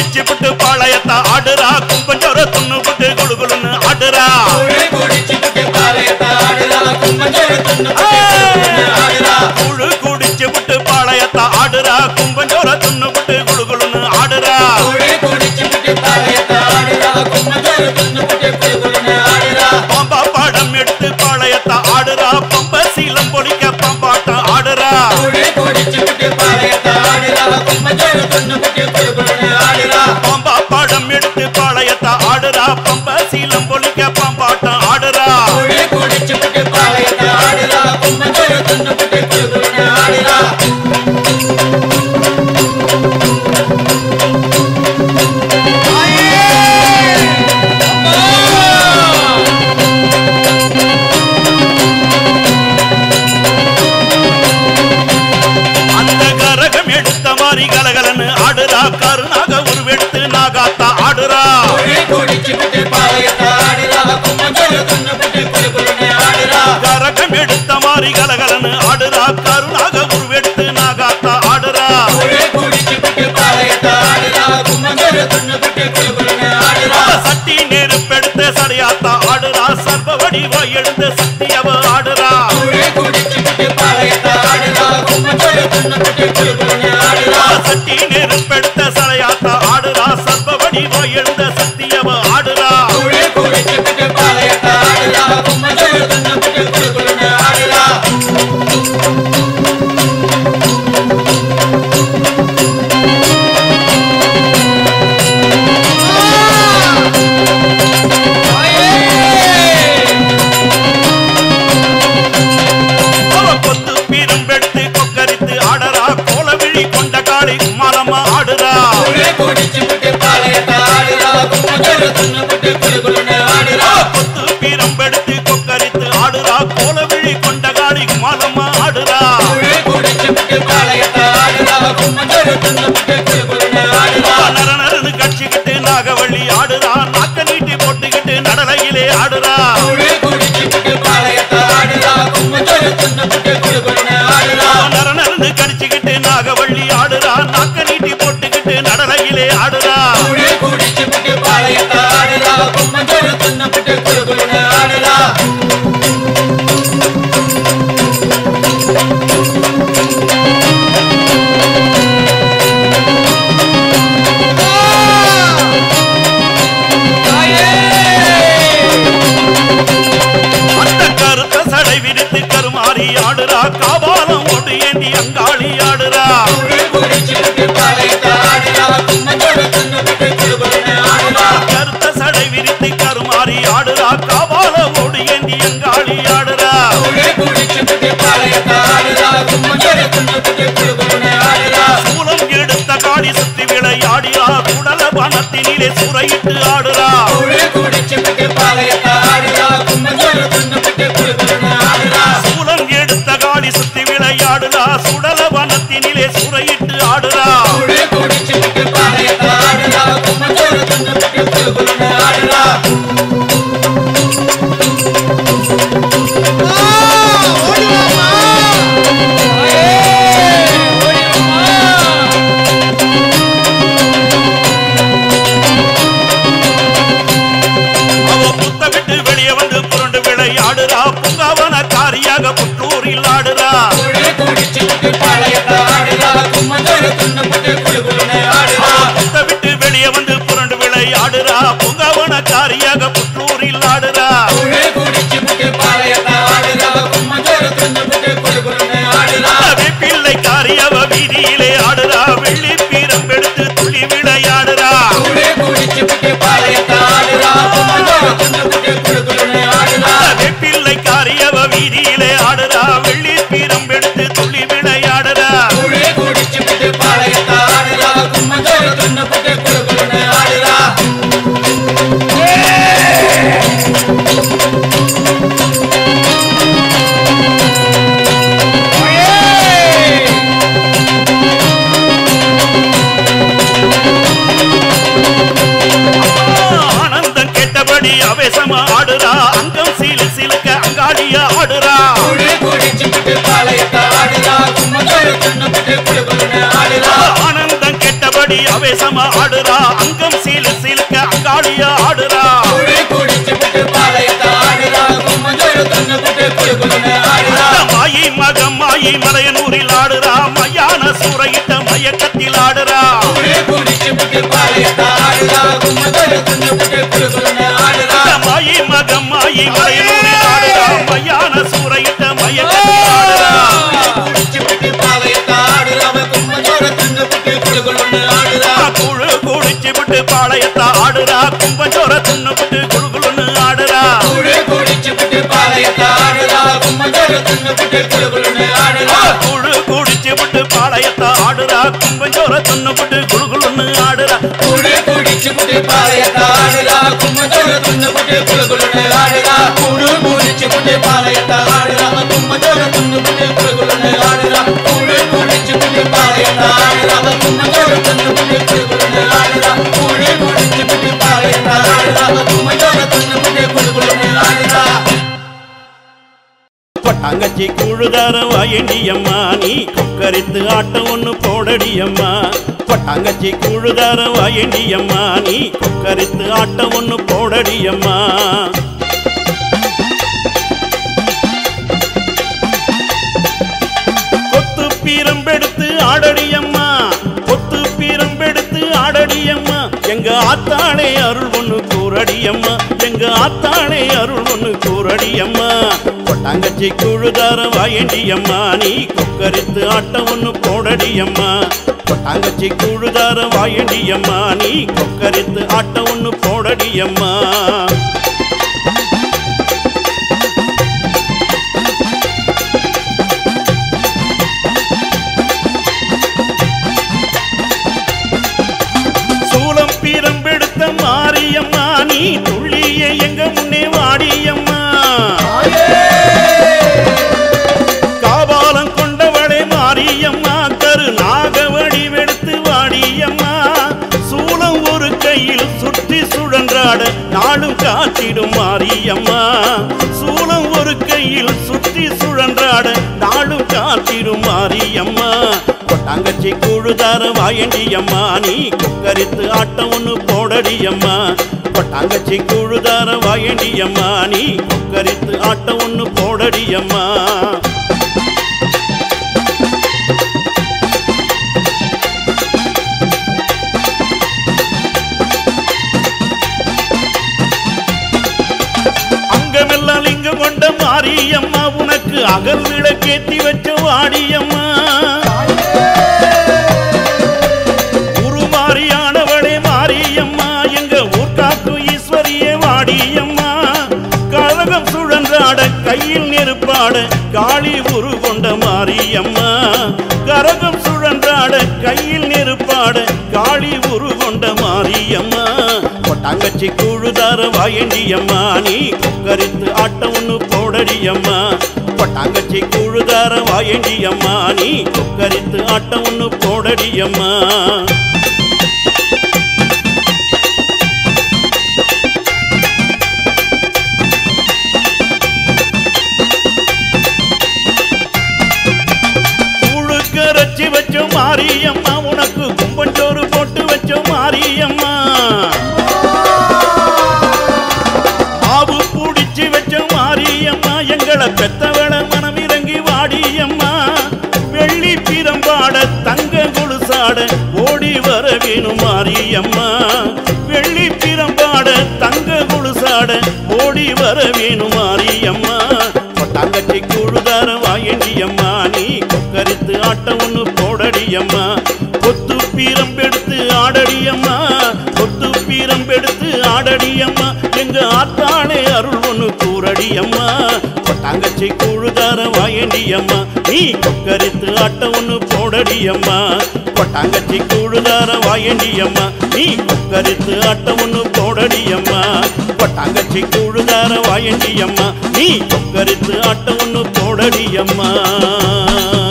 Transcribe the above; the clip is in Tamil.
குடிச்சு புட்டு பாளையத்தா ஆடுறா கும்பஞ்சோர துண்ணு புட்டு குழுகுலுன்னு ஆடுறா குழு குடிச்சு புட்டு பாளையத்தா ஆடுறா கும்பஞ்சோர துண்ணு புட்டு குழுகுலுன்னு ஆடுறா பாம்பா பாடம் எடுத்து பாளையத்தா ஆடுறா பம்ப சீலம் பொழிக்க பாம்பாட்டம் ஆடுறா பாம்பா பாடம் எடுத்து பாளையத்தா ஆடுறா பம்ப சீலம் பொழிக்க பாம்பாட்டம் ஆடுறா கலகலன்னு ஆடுறா கருணாக உருவெடுத்து நாகாத்தா ஆடுறா கரகம் எடுத்த மாதிரி கலகலன்னு ஆடுறா கருணாக உருவெடுத்து நாகாத்தா ஆடுறா சட்டி நெருப்பெடுத்த சடையாத்தா ஆடுறா சர்வ வடிவா எழுந்த சக்தியவ ஆடுறா சட்டி நெருப்பெடுத்த சடையாத்தா ஆடுறா சர்வ வடிவா எழுந்த சக்தியவ ஆடுறா கொத்து பீரம்பெடுத்து கொக்கரித்து ஆடுறா கோலவிழி கொண்ட காளி குமாரம்மா ஆடுறா நரநரன்னு கட்சிக்கிட்டு நாகவள்ளி ஆடுறா நாக்க நீட்டி போட்டுக்கிட்டு நடலையிலே ஆடுறா நரநரன்னு கடிச்சுக்கிட்டு நாகவள்ளி ஆடுறா நாக்க நீட்டி போட்டுக்கிட்டு நடலையிலே ஆடுறா கருமாறி ஆடுறா காபாலம் ஓடு ஏந்தி அங்காளி ஆடுறா கருத்த சடை விரித்து கருமாறி ஆடுறா காபாலம் ஓடு ஏந்தி அங்காளி ஆடுறா சூலம் எடுத்த காடி சுத்தி விளையாடிரா குடல பணத்தினிலே சுரையிட்டு ஆடுறா சூலம் எடுத்த காடி சுத்தி விளையாடுறா சுடல வனத்தினிலே சுரையிட்டு ஆடுறா ஆடுறா பூங்காவன காரியாக புற்றூரில் ஆடுறா விட்டு வெளியே வந்து புரண்டு விளையாடுறா பூங்காவன காரியாக புற்றூரில் ஆடுறா பிள்ளை காரியவ வீதியிலே ஆடுறா வெள்ளி பீரம் எடுத்து துள்ளி விளையாடுறா பிள்ளை காரியவ வீதியிலே ஆடுறா வெள்ளி பீரம் எடுத்து துள்ளி விளையாடுறா ஆனந்தம் கேட்டபடி அவேசமா ஆடுறா அங்கம் சீலு சிலுக்க அங்காடிய ஆடுறா ஆனந்தம் கேட்டபடி அடி அவேசமா ஆடுறா அங்கம் சீலு சீலுக்க அங்காளியா ஆடுறா மாயி மகம் மாயி மலையனூரில் ஆடுறா மையான சூறையிட்ட மயக்கத்தில் ஆடுறா மாயி மகம் மாயி மலையனூரில் ஆடுறா மையான சூறையிட்ட மயக்கத்தில் ஆடுறா குழு குடிச்சு விட்டு பாளையத்தா ஆடுறா கும்பஞ்சோர தின்னு விட்டு குழுகுலுன்னு ஆடுறா குழு குடிச்சு விட்டு பாளையத்தா ஆடுறா கும்பஞ்சோர தின்னு விட்டு குழுகுலுன்னு ஆடுறா பட்டாங்கச்சி கூழுதார வாயண்டியம்மா நீ கொக்கரித்து ஆட்டம் ஒண்ணு போடடியம்மா பட்டாங்கச்சி கூழுதார வாயண்டியம்மா நீ கொக்கரித்து ஆட்டம் ஒண்ணு போடடியம்மா கொத்து பீரம்பெடுத்து ஆடடியம்மா கொத்து பீரம்பெடுத்து ஆடடியம்மா எங்க ஆத்தாளே அருள் ஒண்ணு கூறடியம்மா எங்க ஆத்தாளே அருள் ஒண்ணு கூறடியம்மா பட்டாங்கச்சி கூழுதார வாயண்டியம்மா நீ கொக்கரித்து ஆட்டம் ஒண்ணு போடடியம்மா பட்டாங்கச்சி கூழுதார வாயண்டியம்மா நீ கொக்கரித்து ஆட்டம் ஒண்ணு போடடியம்மா சூலம் பீரம்பெடுத்த மாரியம்மா நீ துள்ளிய எங்க முன்னே வாடியம்மா காபாலம் கொண்டவளே மாரியம்மா கரு நாகவடி வெடுத்து வாடியம்மா சூலம் ஒரு கையில் சுற்றி சுழன்றாட நாளும் காத்திடும் மாரியம்மா சூலம் ஒரு கையில் சுற்றி சுழன்றாட நாளும் காத்திடும் மாரியம்மா பட்டாங்கச்சி கூழுதார வாயண்டியம்மா நீ கொக்கரித்து ஆட்டம் ஒண்ணு போடடியம்மா பட்டாங்கச்சி கூழுதார வாயண்டியம்மா நீ கொக்கரித்து ஆட்டம் ஒண்ணு போடடியம்மா அங்கமெல்லாம் லிங்கம் கொண்ட மாரியம்மா உனக்கு அகல் விளக்கேத்தி வச்ச வாடியம்மா உருமாறியானவளே மாரியம்மா எங்க ஊர்காக்கும் ஈஸ்வரியே வாடியம்மா கழகம் சுழன்றாட கையில் நெருப்பாட காளி உரு கொண்ட மாரியம்மா கரகம் சுழன்றாட கையில் நெருப்பாட காளி உரு கொண்ட மாரியம்மா பட்டாங்கச்சி கூழுதார வாயண்டியம்மா நீ கொக்கரித்து ஆட்டம் ஒண்ணு போடடியம்மா பட்டாங்கச்சி கூழுதார வாயண்டியம்மா நீ கொக்கரித்து ஆட்டம் ஒண்ணு போடடியம்மா கூழுக்கரைச்சி வச்ச மாரியம்மா உனக்கு கும்பஞ்சோறு போட்டு வச்ச மாரியம்மா ஆவு புடிச்சு வச்ச மாரியம்மா எங்களை பெத்தவள மனம் இறங்கி வாடியம்மா வெள்ளி பிரம்பாட தங்க கொலுசாட ஓடி வர வேணும் மாரியம்மா வெள்ளி பிரம்பாட தங்க கொலுசாட ஓடி வர வேணும் மாரியம்மா பட்டாங்கச்சி கூழுதார வாயண்டியம்மா நீ கொக்கரித்து ஆட்டம் ஒண்ணு போடடியம்மா கொத்து பீரம்பெடுத்து ஆடடியம்மா கொத்து பீரம்பெடுத்து ஆடடியம்மா எங்க ஆத்தாளே அருள் ஒண்ணு கூறடியம்மா பட்டாங்கச்சி கூழுதார வாயண்டியம்மா நீ கொக்கரித்து ஆட்டம் ஒண்ணு போடடியம்மா பட்டாங்கச்சி கூழுதார வாயண்டியம்மா நீ கொக்கரித்து ஆட்டம் ஒண்ணு போடடியம்மா பட்டாங்கச்சி கூழுதார வாயண்டியம்மா நீ கொக்கரித்து ஆட்டம் ஒண்ணு போடடியம்மா